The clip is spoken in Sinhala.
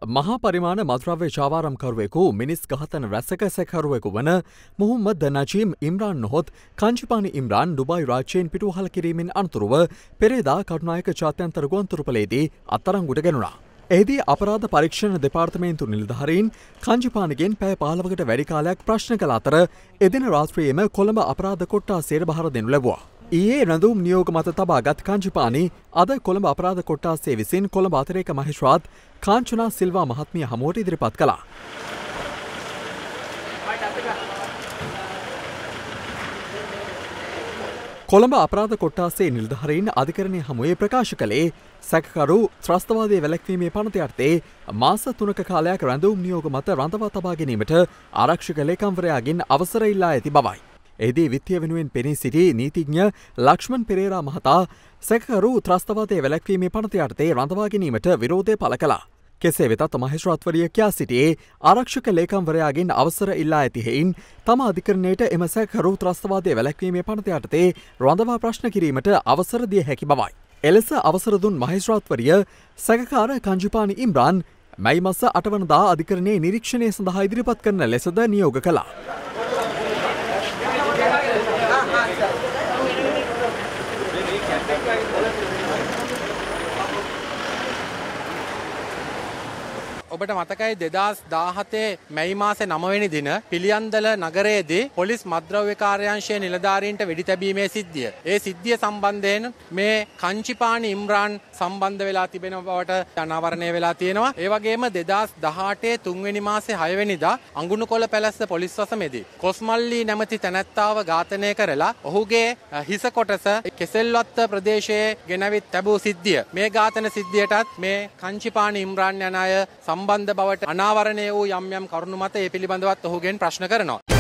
මහා පරිමාණ මද්‍රව්‍ය ජාවාරම්කරුවෙකු මිනිස් ඝාතන රැසක සැකකරුවෙකු වන මුහම්මද් නජීම් ඉම්රාන් නොහොත් කංචිපානි ඉම්රාන් ඩුබායි රාජ්‍යයෙන් පිටුවහල් කිරීමෙන් අනතුරුව පෙරේදා කටුනායක ජාත්‍යන්තර ගුවන්තොටුපළේදී අත්අඩංගුවට ගැනුණා. එහිදී අපරාධ පරීක්ෂණ දෙපාර්තමේන්තු නිලධාරීන් කංජිපානගෙන් පැය 15කට වැඩි කාලයක් ප්‍රශ්න කළ අතර එදින රාත්‍රියේම කොළඹ අපරාධ කොට්ටාසයට බහර දෙනු ලැබුවා. ඊයේ රැඳුම් නියෝග මත තබාගත් කංජිපානි අද කොළඹ අපරාධ කොට්ටාසය විසින් කොළඹ අතිරේක මහේස්ත්‍රාත් කාංචනා සිල්වා මහත්මිය හමුවට ඉදිරිපත් කළා. කොළඹ අපරාධ කොට්ටාසේ නිලධාරීන් අධිකරණය හමුවේ ප්‍රකාශ කළේ සැකකරු ත්‍රස්තවාදයේ වැළැක්වීමේ පනත යටතේ මාස 3ක කාලයක් රැඳුම් නියෝග මත රඳවා තබා ගැනීමට ආරක්ෂක ලේකම්වරයාගෙන් අවසර ඉල්ලා ඇති බවයි. එහිදී විත්තිය වෙනුවෙන් පෙනී සිටි නීතිඥ ලක්ෂ්මන් පෙරේරා මහතා සැකකරු ත්‍රස්තවාදයේ වැළැක්වීමේ පනත යටතේ රඳවා ගැනීමට විරෝධය පළ කළා. කෙසේ වෙතත් මහේස්ත්‍රාත්වරිය කියා සිටියේ ආරක්ෂක ලේකම්වරයාගෙන් අවසර ඉල්ලා ඇති හේයින් තම අධිකරණයට එම සැකකරු ත්‍රස්තවාදයේ වැළැක්වීමේ පනත යටතේ රඳවා ප්‍රශ්න කිරීමට අවසර දිය හැකි බවයි. එලෙස අවසර දුන් මහේස්ත්‍රාත්වරිය සැකකාර කංජිපානි ඉම්රාන් මැයි මාස 8 වනදා අධිකරණයේ නිරීක්ෂණය සඳහා ඉදිරිපත් කරන ලෙසද නියෝග කළා. ඔබට මතකයි 2017 මැයි මාසේ 9 වෙනි දින පිළියන්දල නගරයේදී පොලිස් මත්ද්‍රව්‍ය කාර්යාංශයේ නිලධාරීන්ට වෙඩි තැබීමේ සිද්ධිය. ඒ සිද්ධිය සම්බන්ධයෙන් මේ කංචිපානි ඉම්රාන් සම්බන්ධ වෙලා තිබෙන බවට අනාවරණය වෙලා තියෙනවා. ඒ වගේම 2018 3 වෙනි මාසේ 6 වෙනිදා අඟුණුකොළ පැලැස්ස පොලිස් වසමේදී කොස්මල්ලි නැමැති තැනැත්තාව ඝාතනය කරලා ඔහුගේ හිස කොටස කෙසෙල්වත්ත ප්‍රදේශයේ ගෙනවිත් තැබූ සිද්ධිය. මේ ඝාතන සිද්ධියටත් මේ කංචිපානි ඉම්රාන් යන අය සම්බන්ධ බවට අනාවරණය වූ යම් යම් කරුණු මත ඒ පිළිබඳවත් ඔහුගෙන් ප්‍රශ්න කරනවා.